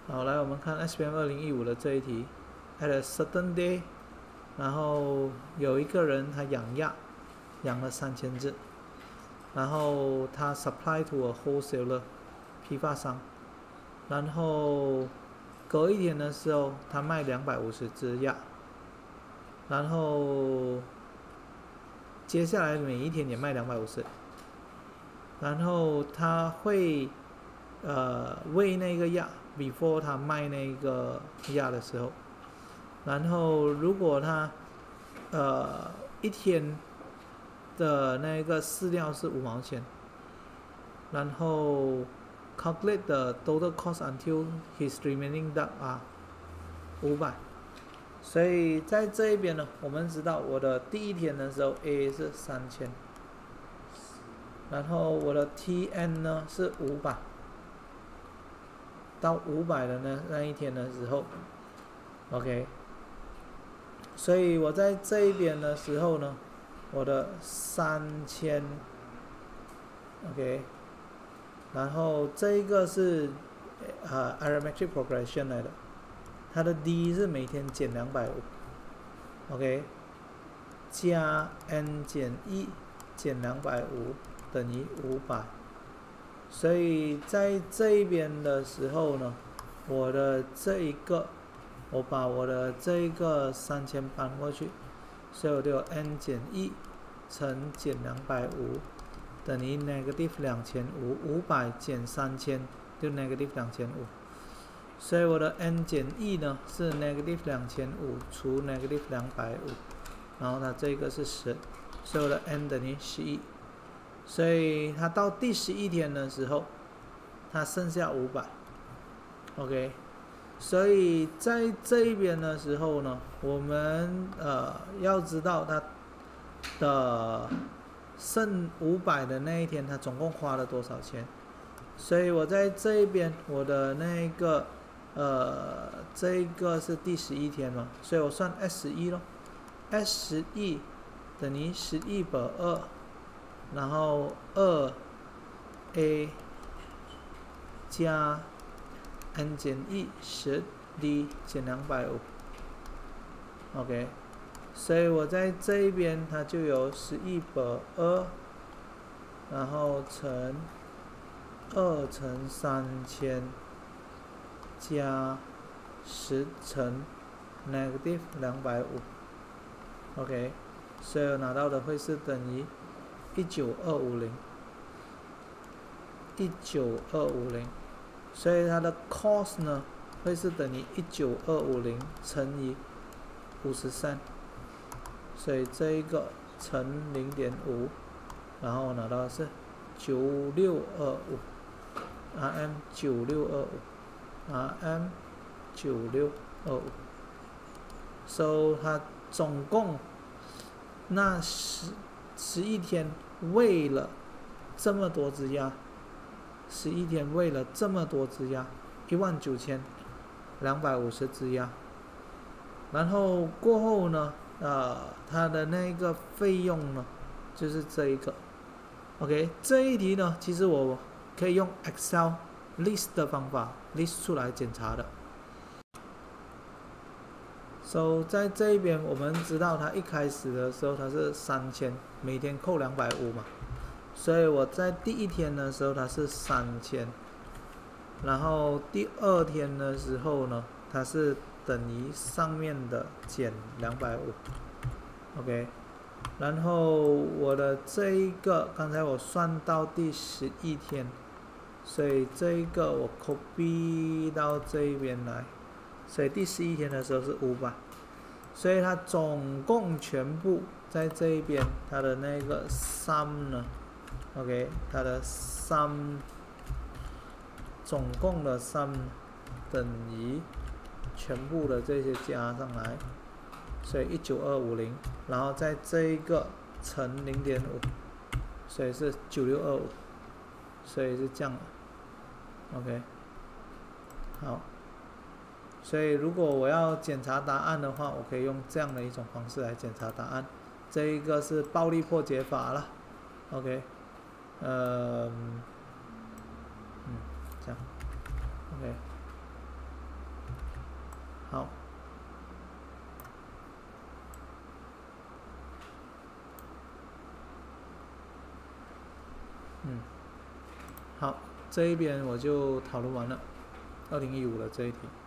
好，来我们看 SPM 2015的这一题。At a certain day， 然后有一个人他养鸭，养了3000只，然后他 supply to a wholesaler， 批发商，然后隔一天的时候他卖250只鸭，然后接下来每一天也卖250，然后他会喂那个鸭 before 他卖那个鸭的时候，然后如果他一天的那个饲料是5毛钱，然后 calculate the total cost until his remaining duck are 500。所以在这一边呢，我们知道我的第一天的时候 A 是3000，然后我的 TN 呢是500，到500的那一天的时候 ，OK， 所以我在这一边的时候呢，我的3000 ，OK， 然后这一个是arithmetic progression 来的，它的 D 是每天减250 ，OK， 加 n 减1减250等于500。所以在这一边的时候呢，我的这一个，我把我的这一个3000搬过去，所以我就有 n 减1乘减250等于 negative 2500，500减3000就 negative 2500，所以我的 n 减1呢是 negative 2500除 negative 250，然后它这个是10，所以我的 n 等于11。所以它到第11天的时候，它剩下500 ，OK。所以在这一边的时候呢，我们要知道它的剩500的那一天，它总共花了多少钱。所以我在这一边，我的那个这一个是第11天嘛，所以我算 S11 咯 ，S11 等于11/2。然后2a 加 n 减1 10d 减250 ，OK， 所以我在这一边它就有11/2，然后乘2乘3000加10乘 negative 250，OK， 所以我拿到的会是等于19250，所以它的 cost 呢会是等于19250乘以50 cent， 所以这一个乘 0.5， 然后我拿到的是9625 ，RM 9625 ，RM 9625，所以它总共那11天喂了这么多只鸭，11天喂了这么多只鸭，19250只鸭，然后过后呢，它的那个费用呢，就是这一个 ，OK， 这一题呢，其实我可以用 Excel list 的方法 list 出来检查的。So 在这一边，我们知道它一开始的时候它是3000，每天扣250嘛，所以我在第一天的时候它是3000，然后第二天的时候呢，它是等于上面的减250 ，OK， 然后我的这一个刚才我算到第11天，所以这一个我 copy 到这一边来。所以第11天的时候是500，所以它总共全部在这一边，它的那个 sum 呢 ，OK， 它的 sum 总共的 sum 等于全部的这些加上来，所以19250，然后在这一个乘 0.5， 所以是9625，所以是这样的 ，OK， 好。所以如果我要检查答案的话，我可以用这样的一种方式来检查答案。这一个是暴力破解法了 ，OK， 这样 ，OK。 好，好，这一边我就讨论完了，2015的这一题。